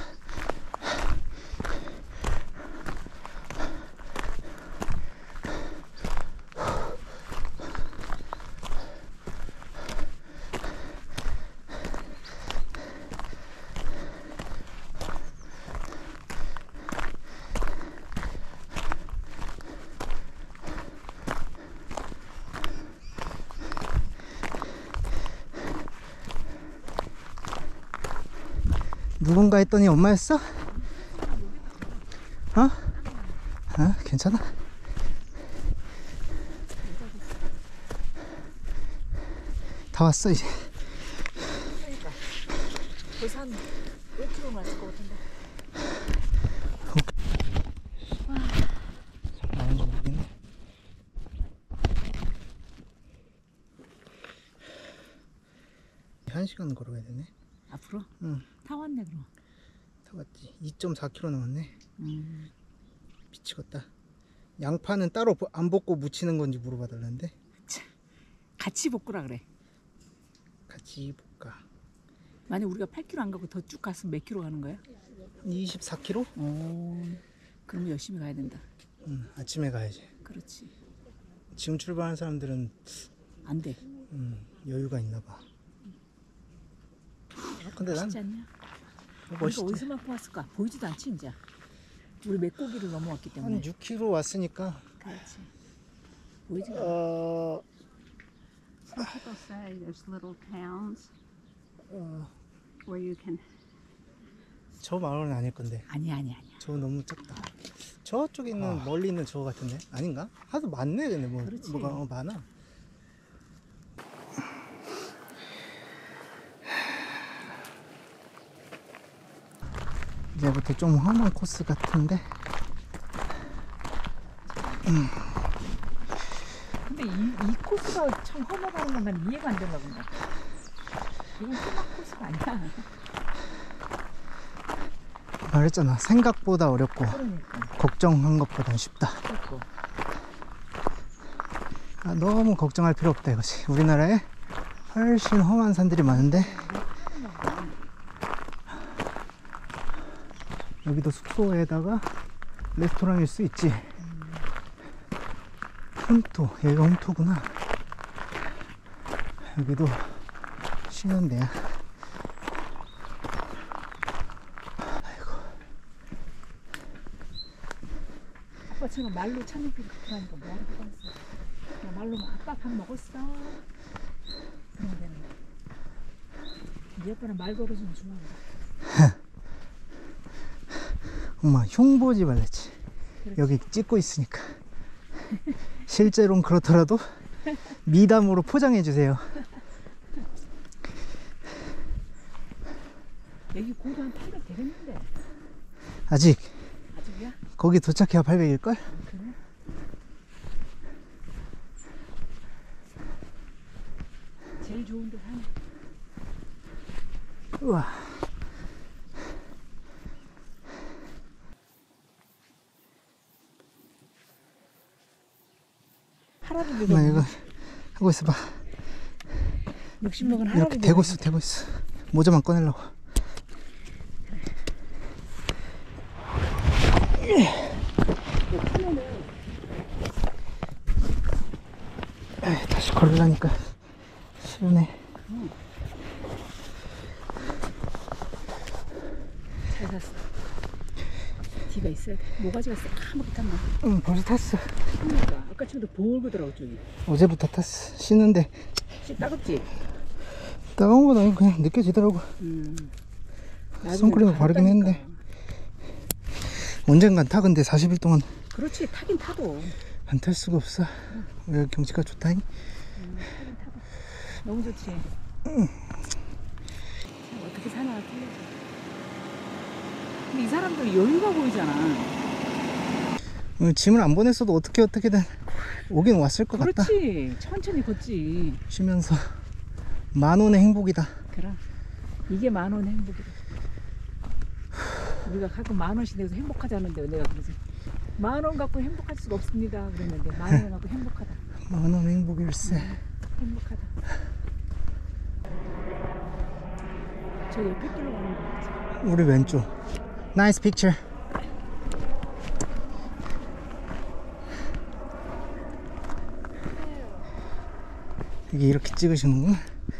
누군가 했더니 엄마였어? 어? 아, 괜찮아? 다 왔어 이제. 벌써 한 오 킬로미터 왔을 것 같은데. 잘 나오는지 모르겠네. 한 시간 걸어야 되네. 앞으로? 응. 타 왔네 그럼. 다 왔지. 이 점 사 킬로미터 남았네. 음. 미치겠다. 양파는 따로 안 볶고 무치는 건지 물어봐 달라는데. 같이 볶으라 그래. 같이 볶아. 만약 우리가 팔 킬로미터 안 가고 더 쭉 갔으면 몇 킬로 가는 거야? 이십사 킬로미터? 오, 그럼 열심히 가야 된다. 응, 아침에 가야지. 그렇지. 지금 출발하는 사람들은 안 돼. 음, 여유가 있나 봐. 근데 난 멋있지 않냐? 우리가 멋있지. 어디서만 보았을까? 보이지도 않지 이제. 우리 맥고기를 넘어왔기 때문에. 한 육 킬로미터 왔으니까 그렇지. 보이지? 어, Some people say there's little towns where you can. 저 마을은 아닐 건데. 아니야 아니야 아니야. 저 너무 작다. 저쪽에 있는 멀리 있는 저거 같은데 아닌가? 하도 많네 근데 뭐 그렇지. 뭐가 어, 많아. 이제부터 좀 험한 코스 같은데. 음. 근데 이, 이 코스가 참 험하다는 건 난 이해가 안 되나 본다. 이건 험한 코스가 아니야. 말했잖아. 생각보다 어렵고 그러니까. 걱정한 것보단 쉽다. 그렇고. 아, 너무 걱정할 필요 없다 이것이. 우리나라에 훨씬 험한 산들이 많은데 여기도 숙소에다가 레스토랑일 수 있지. 홈토, 여기가 홈토구나. 여기도 쉬는 데야. 아빠처럼 말로 찾는 게 그렇게 하니까 뭐하러 뽑았어. 그냥 말로 막 아빠 밥 먹었어. 그러면 되는 거야. 네 아빠는 말 걸어주면 좋아한다. 엄마 흉보지 말랬지. 그렇지. 여기 찍고 있으니까. 실제로는 그렇더라도 미담으로 포장해 주세요. 여기 고도 한 팔백 되겠는데. 아직 아직이야? 거기 도착해야 팔백일걸? 그래? 제일 좋은 데 사는. 우와. 할아버지가 엄마 이거 하고 있어봐. 육십 먹은 이렇게 할아버지. 대고 있어, 대고 있어. 모자만 꺼내려고. 에이, 다시 걸으려니까 시원해. 잘 샀어. 뒤가 있어야 돼. 모가지가 새까맣게 탔나? 응, 벌써 탔어. 그러니까 아까 전에도 보글보더라고 저기. 어제부터 탔어. 쉬는데 씨 따갑지? 따가운 건 아니고 그냥 느껴지더라고. 음. 선크림을 바르긴 했는데 언젠간 타. 근데 사십 일 동안 그렇지, 타긴 타도. 안 탈 수가 없어. 여기 경치가 좋다니. 음, 타긴 타도. 너무 좋지. 응. 참 어떻게 사나 틀려. 근데 이 사람들 여유가 보이잖아. 어, 짐을 안 보냈어도 어떻게 어떻게든 오긴 왔을 것 같다. 그렇지, 천천히 걷지. 쉬면서 만 원의 행복이다. 그럼 이게 만 원의 행복이다. 우리가 가끔 만 원씩 내서 행복하자는데 내가 그러지. 만 원 갖고 행복할 수가 없습니다. 그랬는데 만 원 갖고 행복하다. 만 원 행복일세. 음, 행복하다. 저 옆에 길로 가는 거 같아. 우리 왼쪽. 나이스 픽처. 이게 이렇게 찍으시는구나.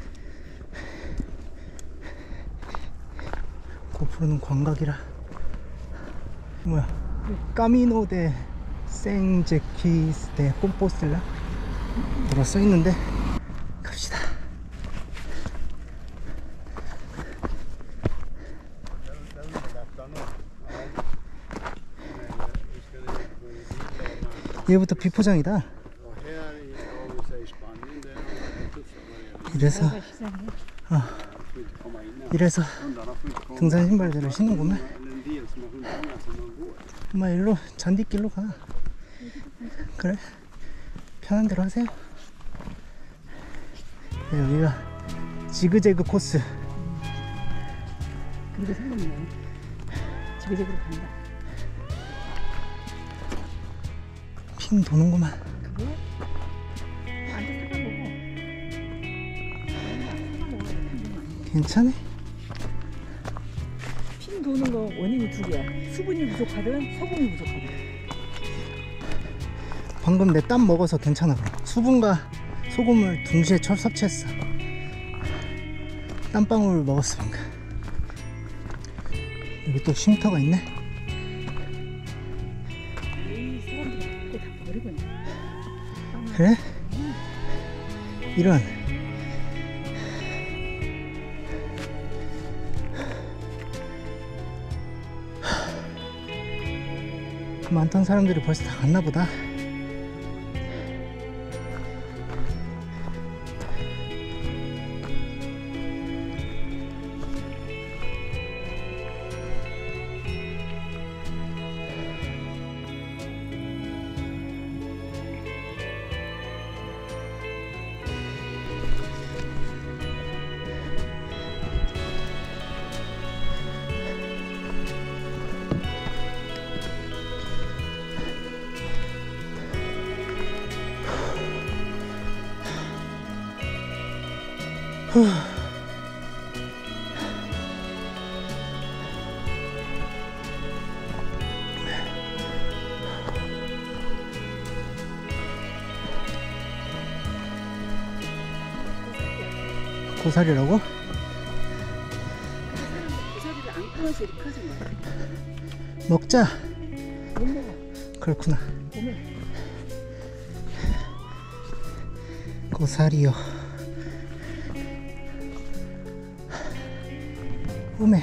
고프로는 광각이라. 뭐야? 까미노 데 생제키스 데 콤포슬라 뭐라 써있는데 갑시다. 얘부터 비포장이다. 이래서 어, 이래서 등산 신발들을 신는구만. 엄마 일로 잔디길로 가. 그래, 편한 대로 하세요. 네, 여기가 지그재그 코스. 그리고 생각나네. 지그재그로 간다. 핑 도는구만. 그거? 안돼, 사과 먹어. 사과 먹어야 돼. 괜찮아? 핑 도는 거 원인이 두 개야. 수분이 부족하든 소금이 부족하든. 방금 내 땀 먹어서 괜찮아. 그럼 수분과 소금을 동시에 첩 섭취했어. 땀방울 먹었어 방금. 여기 또 쉼터가 있네. 이 사람들이 그거 다 버리고 있네. 그래? 이런. 많던 사람들이 벌써 다 갔나 보다. 후. 고사리라고? 고사리를 안 구워서 이렇게 커진 거야. 먹자. 못 먹어. 그렇구나. 오메. 고사리요. 오메.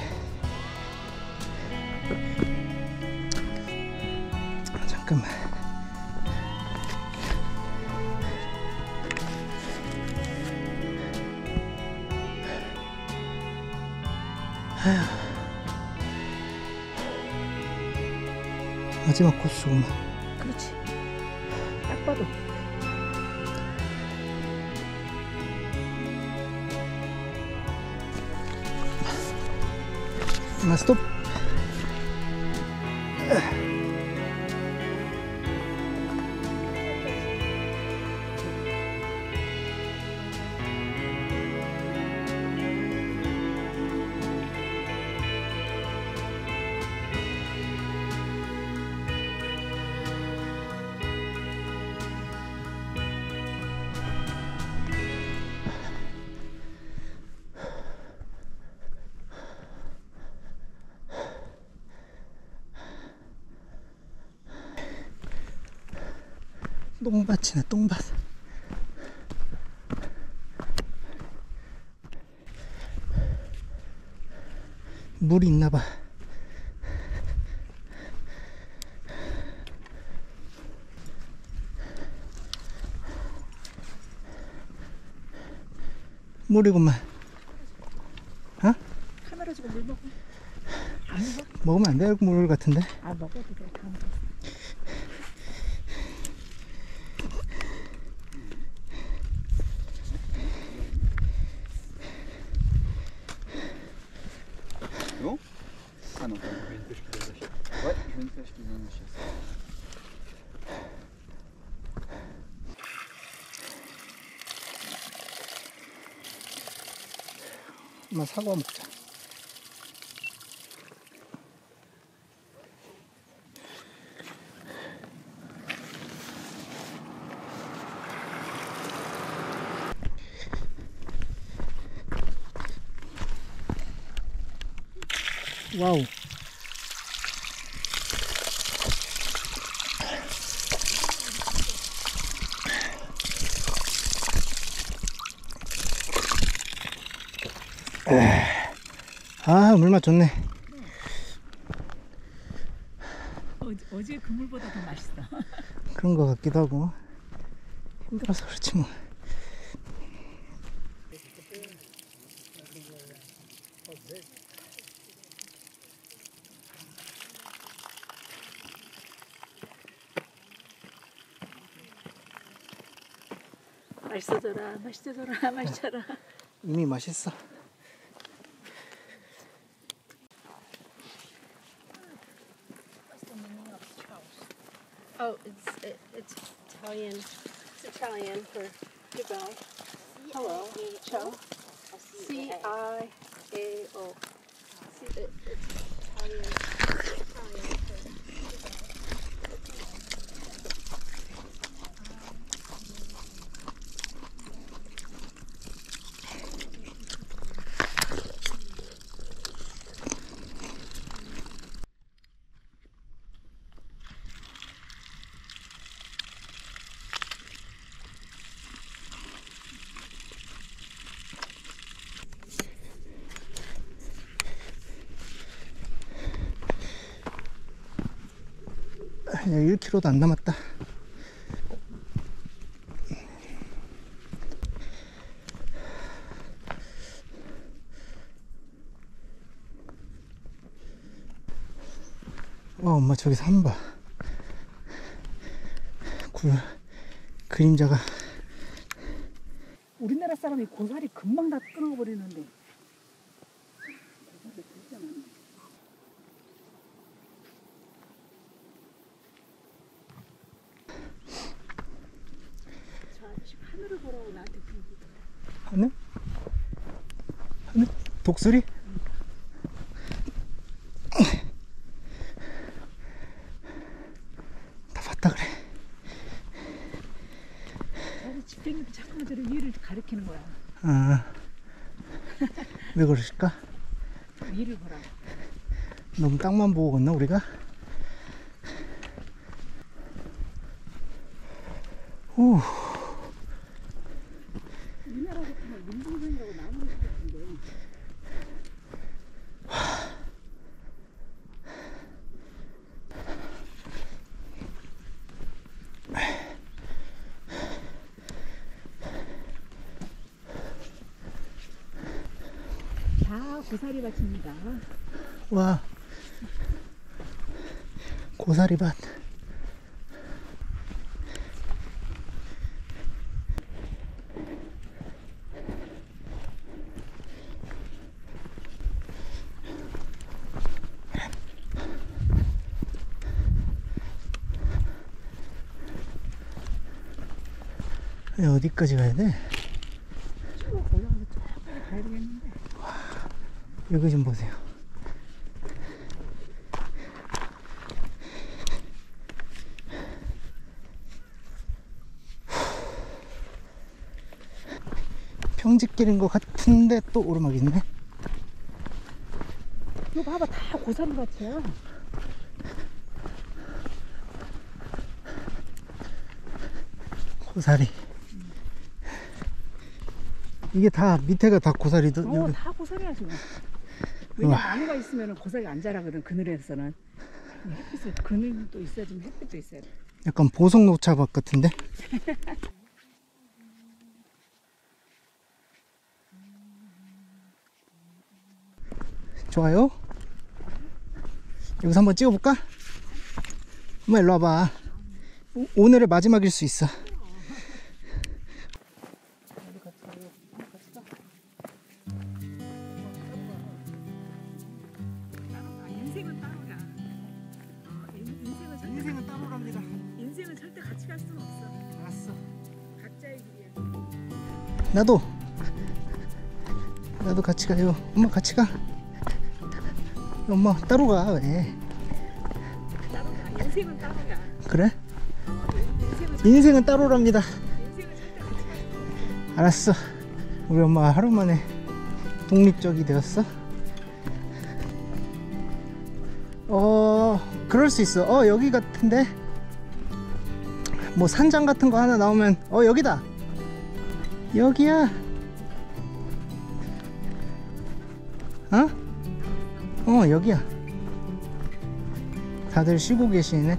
잠깐만. 아휴. 마지막 코스구만. 그렇지. 딱 봐도. 나 스톱. 똥밭이네, 똥밭. 물이 있나봐. 물이구만. 어? 카메라 주고 물 먹어. 안 먹어? 먹으면 안 될 물 같은데? 아, 먹어도 돼. 다 먹어. Non? Ah non, je veux une pêche qui vient d'acheter. Ouais, je veux une pêche qui vient d'acheter. 엄마 사과 먹자. 와우. 아, 물맛 좋네. 어제, 어제 그물보다 더 맛있어. 그런 거 같기도 하고. 힘들어서 그렇지 뭐. 맛있어져라, 맛있어져라, 맛있어라. 이미 맛있어. Oh, it's it, it's Italian. It's Italian for goodbye. Hello, ciao. C I A O. See, it, it's Italian. Italian for 일 킬로미터도 안 남았다. 와, 엄마 저기 산 봐. 구, 그림자가. 우리나라 사람이 고사리 금방 다 끊어버리는데. 저 아저씨 하늘을 보라고 나한테 그러고. 하늘? 하늘? 독수리? 다 봤다 그래. 아니 집행님이 자꾸만 저를 위를 가리키는 거야. 아, 왜 그러실까? 위를 보라. 너무 땅만 보고 걷나 우리가? 오. 우리나라 같으면 민둥산이라고 나무를 같은데. 다 고사리밭입니다. 와, 고사리밭. 어디까지 가야 돼? 쭉 올라가서 저까지 가야 되겠는데. 여기 좀 보세요. 평지길인 것 같은데 또 오르막이 있네. 이거 봐봐, 다 고사리밭이야. 고사리. 이게 다 밑에가 다 고사리도. 어, 여기. 다 고사리야 지금. 왜냐 우와. 나무가 있으면 고사리가 안 자라거든. 그늘에서는. 햇빛을 그늘도 있어야 좀 햇빛도 있어야 돼. 약간 보석 녹차밭 같은데. 좋아요. 여기서 한번 찍어볼까? 엄마 일로 와봐. 오, 오늘의 마지막일 수 있어. 인생은 따로야. 인생은 절대, 인생은 따로랍니다. 인생은 절대 같이 갈 수는 없어. 알았어. 각자의 길이야. 나도. 나도 같이 가요. 엄마 같이 가. 엄마 따로 가. 왜? 따로야. 인생은 따로야. 그래? 인생은, 인생은 따로랍니다. 인생은 절대 같이 갈 수 없어. 알았어. 우리 엄마 하루 만에 독립적이 되었어. 어, 그럴 수 있어. 어, 여기 같은데? 뭐 산장 같은 거 하나 나오면, 어, 여기다. 여기야. 어? 어, 여기야. 다들 쉬고 계시네.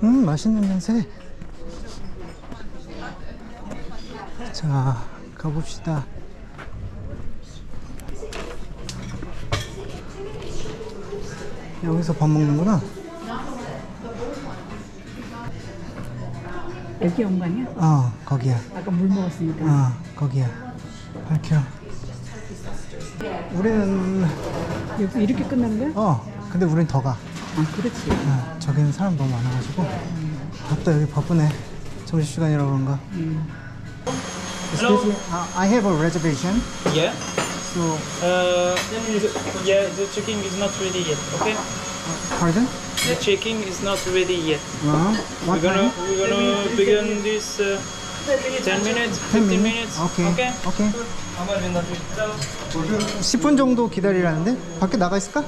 음, 맛있는 냄새. 자, 가봅시다. 여기서 밥 먹는구나. 여기 연관이야? 어, 거기야. 아까 물 먹었으니까. 어, 거기야. 팔 킬로미터. 우리는 여기 이렇게 끝나는 거야? 어, 근데 우린 더 가. 아, 그렇지. 어, 저기는 사람 너무 많아가지고. 밥도 여기 바쁘네. 점심시간이라 그런가. 음. Excuse me, uh, I have a reservation. Yeah. So, Uh, the, yeah, the checking is not ready yet. Okay. pardon? The checking is not ready yet. Uh, what we're gonna time? we're gonna begin this uh, ten minutes, ten fifteen minutes? minutes. Okay. Okay. Okay. I'm gonna be not 십 분 정도 기다리라는데? 밖에 나가 있을까?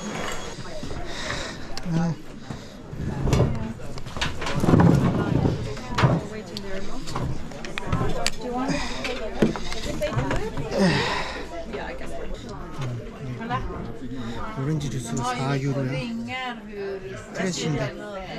아. 오렌지 주스 사 유로야. 프레시인데.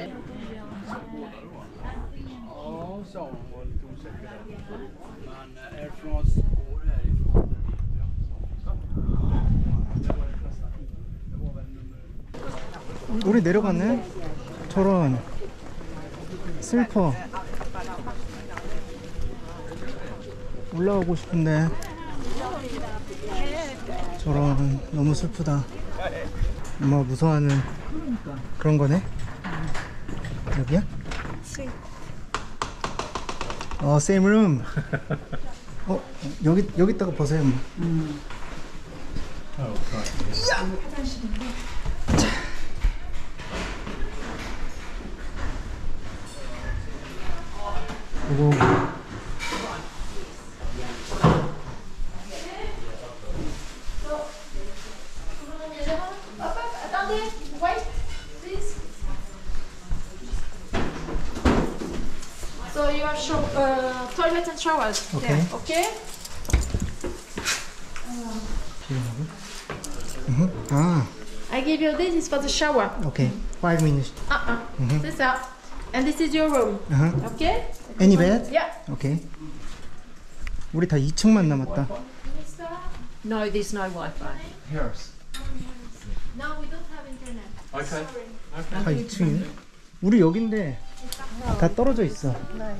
우리 내려갔네? 저런. 슬퍼. 올라가고 싶은데 저런. 너무 슬프다. 엄마가 무서워하는 그런 거네. 여기야? 어, same room. 어, 여기 여기다가 벗어요. 뭐. 음. 이거 So you have show, uh, toilet and showers. Okay. There, okay? Mhm. 아, I give you this is for the shower. okay. Five minutes. Uh-uh. Mhm. C'est ça. And this is your room. Uh-huh. Okay? Any bed? Yeah. Okay. 우리 다 이 층만 남았다. No, there's no Wi-Fi. No, we don't have internet. Okay. 다 이 층이네. 우리 여긴데 다 떨어져 있어.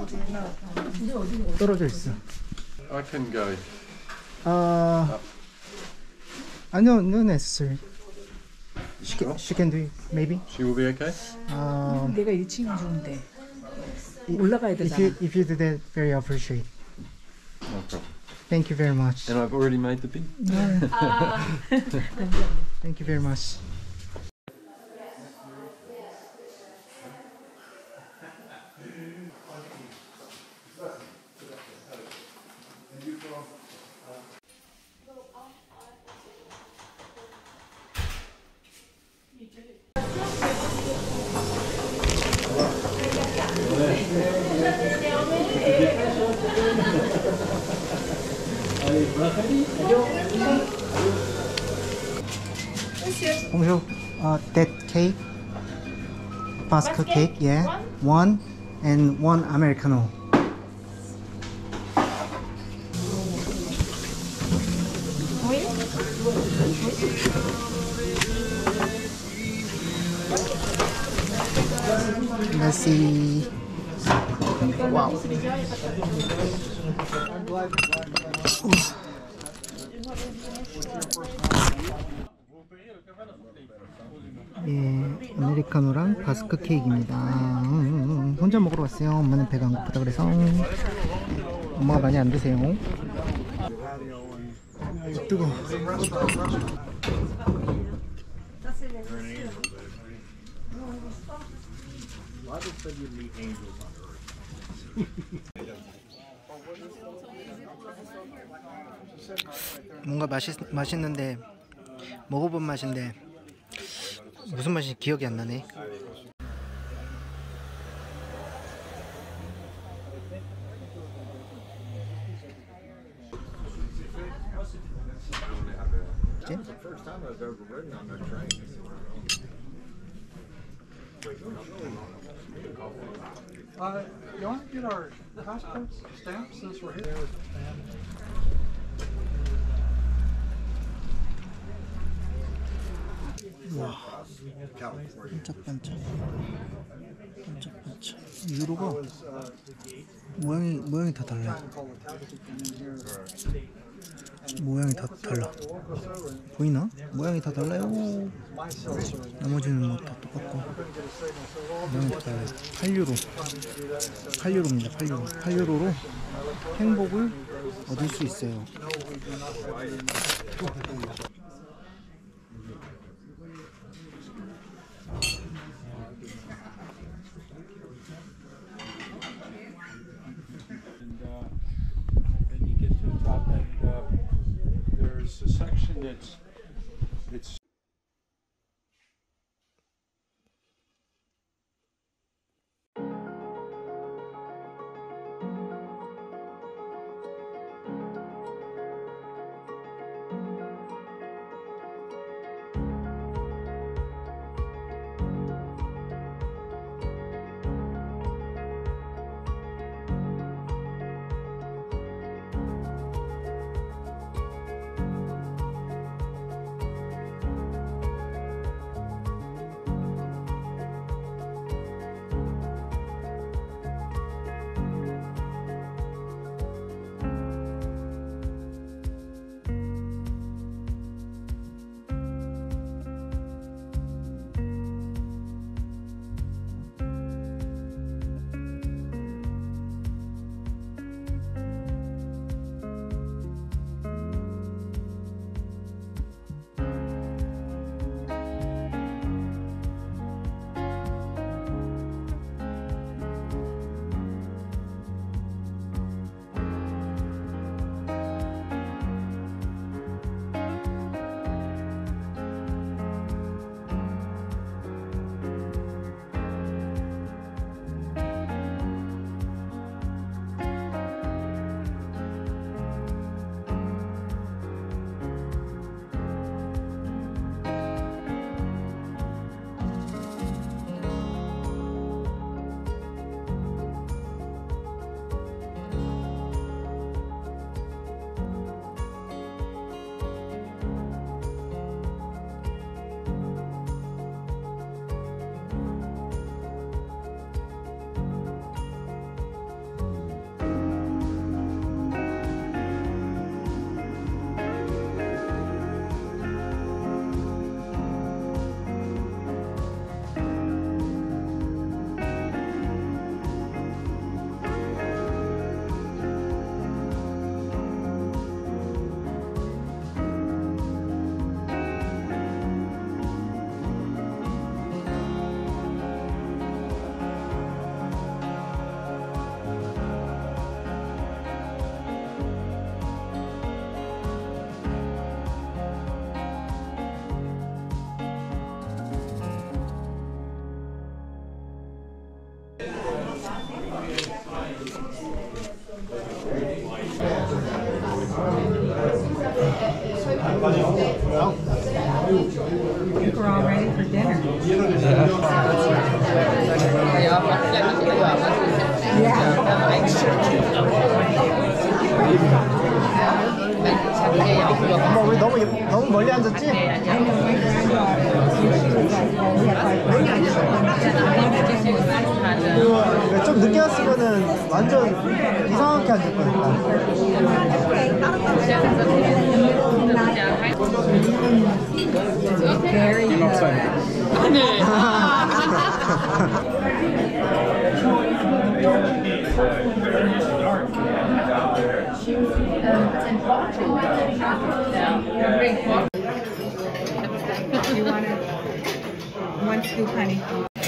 떨어져 있어. I can go. 아, 아니요, no necessary. She can, she can do it, maybe. She will be okay. 아, 내가 일 층이 좋은데 올라가야 if 되잖아. you if you do that, very appreciate. No problem. Thank you very much. And I've already made the bid. Thank you very much. Bonjour. Uh, that cake, Basque cake, yeah, one and one Americano. Let's see. Wow. 예, 아메리카노랑 바스크 케이크입니다. 음, 혼자 먹으러 왔어요. 엄마는 배가 안 고프다 그래서. 엄마가 많이 안 드세요. 뜨거워. 뭔가 맛있, 맛있는데 먹어본 맛인데 무슨 맛인지 기억이 안 나네. Uh, you want to get our passport stamps since we're here? 우와, 반짝반짝, 반짝반짝. 유로가 모양이 모양이 다 달라. 모양이 다 달라. 보이나? 모양이 다 달라요. 나머지는 뭐 다 똑같고 모양이 다 달라요. 팔 유로, 팔 유로입니다. 팔 유로, 팔 유로로 행복을 얻을 수 있어요. And you get to the top, and uh, there's a section that's it's. We're all ready for dinner. 엄마 우리 너무 예- 너무 멀리 앉았지? 그, 좀 늦게 왔으면은 완전 이상하게 앉았거든. Very You want it? One scoop, honey.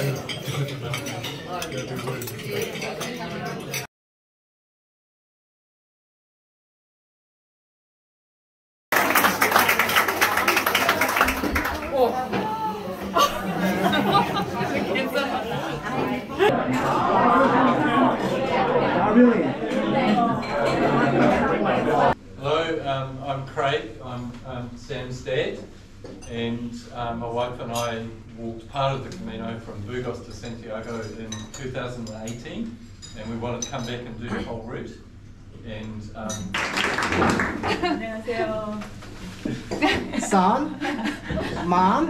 Hello, um, I'm Craig. I'm um, Sam's dad, and um, my wife and I walked part of the Camino from Burgos to Santiago in two thousand eighteen, and we wanted to come back and do the whole route. And um, 안녕하세요. Son, mom.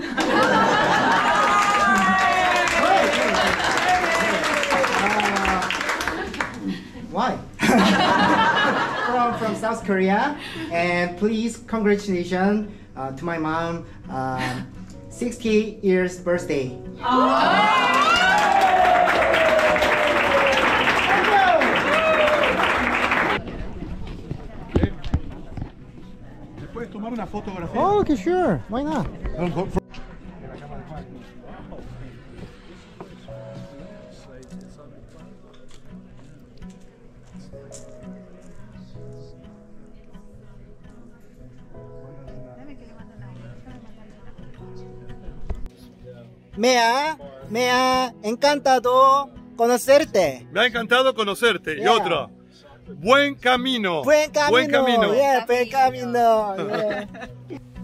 Why? from from South Korea, and please congratulations uh, to my mom, uh, sixty years birthday. ¿Puedes tomar una fotografía? Oh, okay, sure. Why not? Mea, me ha encantado conocerte. Me ha encantado conocerte. Yeah. Y otra. Buen camino. Buen camino. Buen camino. Yeah, buen camino. Yeah.